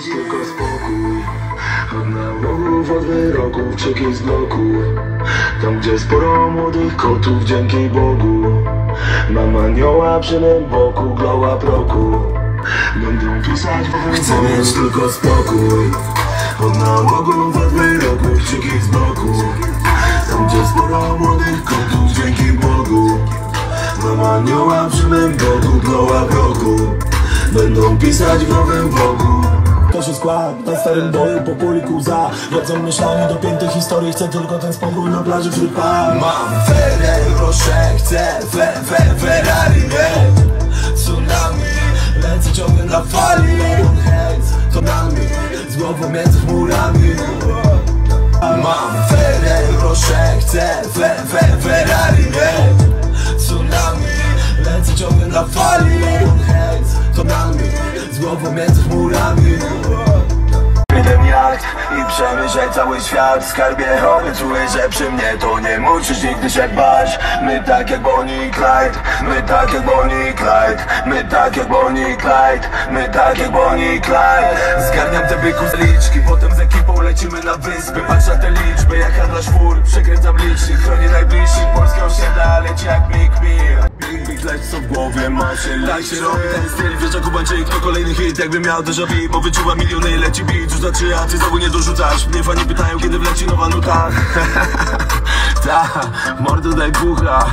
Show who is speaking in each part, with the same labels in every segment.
Speaker 1: mieć tylko spokój. Od nałogów, od wyroków, krzyki z bloku. Tam gdzie sporo młodych kotów, dzięki Bogu. Mam anioła przy mym boku, gloła proku. Będą pisać w chcę mieć tylko spokój. Od nałogów, od wyroków, krzyki z bloku. Tam gdzie sporo młodych kotów, dzięki Bogu. Mam anioła przy mym boku, gloła proku. Będą pisać w nowym blogu.
Speaker 2: To się skład na starym boju, po poliku łza. Wracam myślami do piętych historii. Chcę tylko ten spokój na plaży wśród par.
Speaker 1: Mam Ferrero, chcę Ferrari, nie tsunami. Lecę ciągle na fali. Hejs, to nami, z głową między chmurami. Mam Ferrero, chcę Ferrari, nie tsunami. Lecę ciągle na fali. Hejs, to nami, z głową między chmurami. Jeden jacht i przemyślaj cały świat. Skarbie, obiecuję, że przy mnie to nie musisz nigdy się bać. My tak jak Bonnie i Clyde, my tak jak Bonnie i Clyde, my tak jak Bonnie i Clyde, my tak jak Bonnie i Clyde. Zgarniam te byku z liczki, potem z ekipą lecimy na wyspy. Patrz na te liczby, jak handlarz fur, przekręcam licznik, chronię najbliższych. Polskie osiedla leci jak Mick Mill. Big leci co w głowie macie, tak się robi ten styl. Wjeżdża Kubańczyk, to kolejny hit, jakbym miał déjà vu. Bo wyczuwa miliony, leci beat, już znaczy, a ty znowu nie dorzucasz. Mnie fani pytają, kiedy wleci nowa nuta. Ta, mordo daj bucha.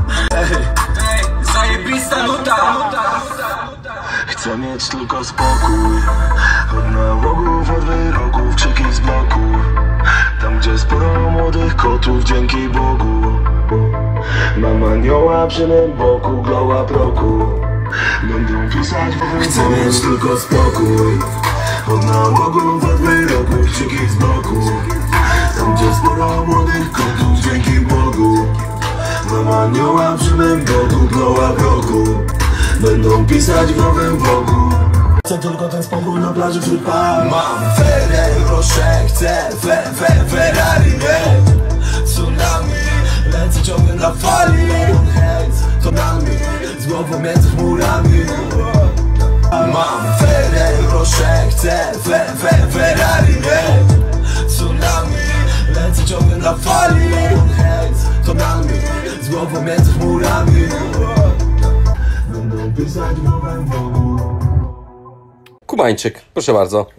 Speaker 3: Zajebista nuta.
Speaker 1: Chcę mieć tylko spokój. Od nałogów, od wyroków, krzyki z bloku. Tam gdzie sporo młodych kotów, dzięki Bogu. Mam anioła przy mym boku, gloła proku. Będą pisać w chcę mieć tylko spokój. Od nałogów, od wyroków, krzyki z bloku. Tam gdzie sporo młodych kotów, dzięki Bogu. Mam anioła przy mym boku, gloła proku. Będą pisać w nowym blogu.
Speaker 2: Chcę tylko ten spokój na plaży wśród par.
Speaker 1: Mam Ferrero, chcę Ferrari, nie tsunami. Lecę ciągle na fali. Hejs, to nami, z głową między chmurami. Mam Ferrero, chcę Ferrari, nie tsunami. Lecę ciągle na fali. Hejs, to nami, z głową między chmurami. Będą pisać w nowym blogu.
Speaker 4: Kubańczyk, proszę bardzo.